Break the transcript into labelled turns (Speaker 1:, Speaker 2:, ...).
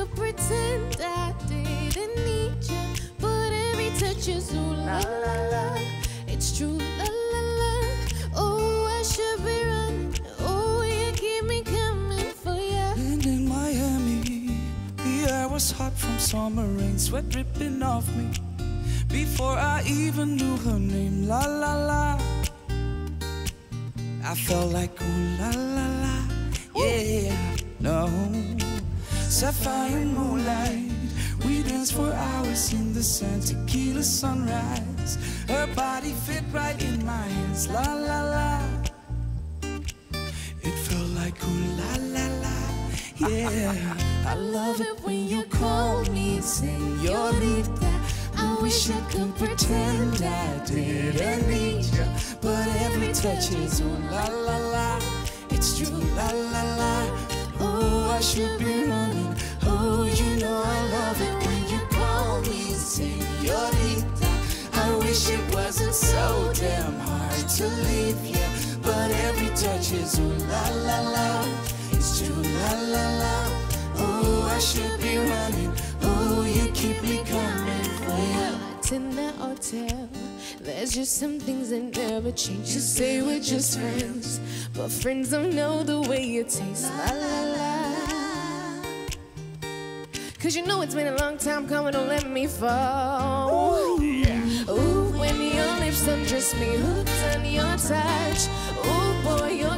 Speaker 1: could pretend I didn't need you, but every touch is ooh la la la. It's true la la la. Oh, I should be running. Oh, you keep me coming for you.
Speaker 2: And in Miami, the air was hot from summer rain, sweat dripping off me before I even knew her name. La la la. I felt like ooh la la la. Yeah, no. Sapphire moonlight, we danced for hours in the sand, tequila sunrise. Her body fit right in my hands, la la la. It felt like ooh la la la, yeah.
Speaker 1: I love it when you call me señorita. I wish I could pretend I didn't need you, but every touch is ooh la la la. It's true la la la. Oh, I should be running. Oh, you know I love it when you call me señorita. I wish it wasn't so damn hard to leave you, but every touch is ooh la la la. It's true la la la. Oh, I should be running. Oh, you keep me coming for you. In that hotel, there's just some things that never change. You say we're just friends, but friends don't know the way you taste. La la la. Cause you know it's been a long time coming, don't let me fall. Ooh, yeah. Ooh, when your lips undress me, hooked on your touch. Ooh, boy, your